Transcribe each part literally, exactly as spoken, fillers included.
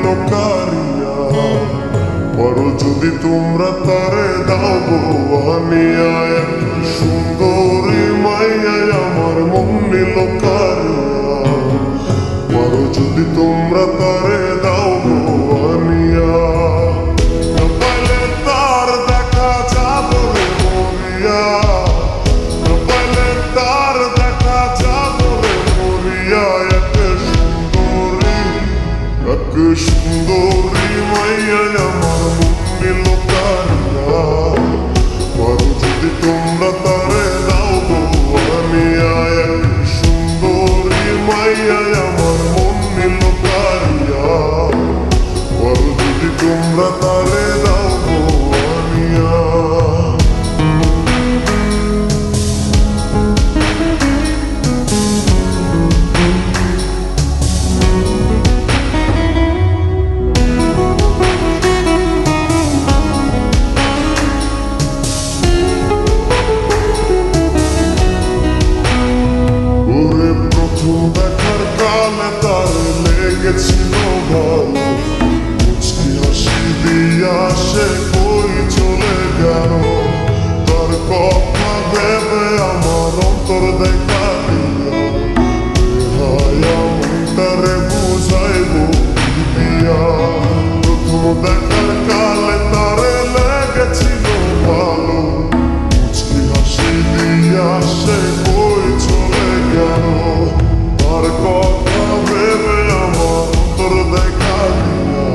কারিয়া বড় যদি তোমরা তারে দাও গো আনিয়া এক সুন্দরী মাইয়া আমার মন নিল কারিয়া বড় যদি তোমরা তারে দাও গো আনিয়া পাইলে তার দেখা যাবো রে মরিয়া পাইলে তার দেখা যাবো রে মরিয়া এক সুন্দরী এক সুন্দরী মাইয়া আমার মন নিল কারিয়া বড় যদি তোমরা তারে দাও গো আনিয়া এক সুন্দরী মাইয়া আমার মন নিল কারিয়া বড় যদি তোমরা তারে দাও গো আনিয়া দেখার কালে তার লেগেছিল ভালো মুচকি হাসি দিয়া সে কই চলে গেল তার কথা ভেবে আমার অন্তর দেখা দিয়া মনটারে বুঝাইব দিয়া প্রথম দেখার কালে তারে লেগেছিল ভালো মুচকি হাসি দিয়া সে কই চলে গেল তার কথা ভেবে আমার অন্তর দেখা দিয়া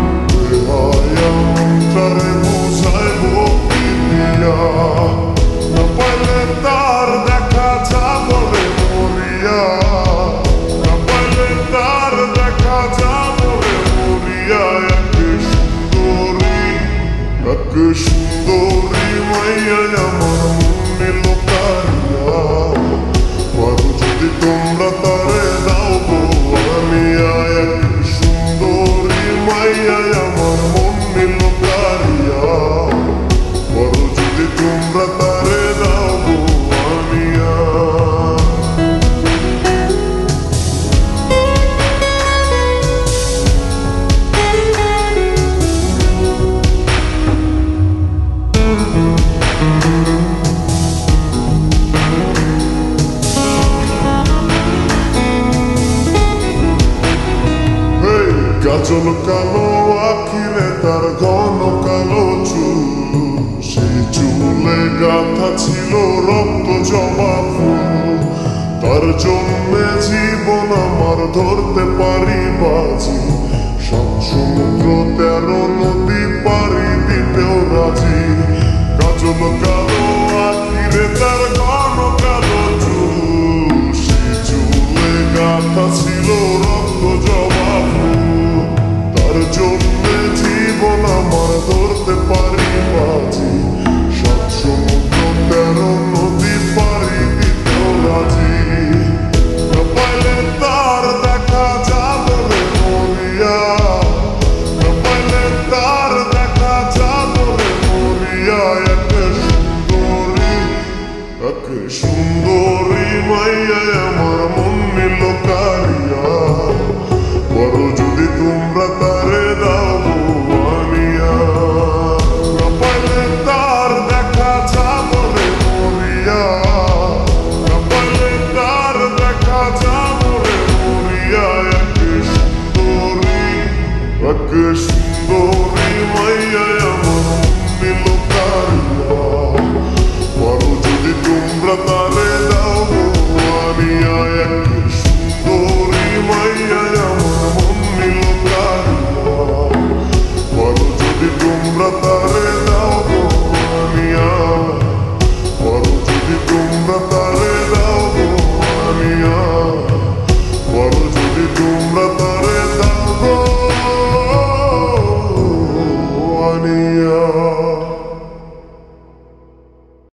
মনটারে বুঝাইব কি দিয়া না পাইলে তার দেখা যাবো রে মরিয়া না পাইলে তার দেখা যাবো রে মরিয়া এক সুন্দরী এক সুন্দরী মাইয়া আমার মন নিল কারিয়া বড় যদি তোমরা তারে দাও গো আনিয়া এক সুন্দরী মাইয়া আমার মন নিল কারিয়া বড় যদি তোমরা তারে দাও গো আনিয়া কাজল কালো আখিরে তার ঘন কালো চুল সেই চুলে গাথা ছিল রক্ত জবা ফুল তার জন্যে জীবন আমার ধরতে পারি বাজি সাত সমুদ্র তেরো নদী পারি দিতেও রাজি কাজল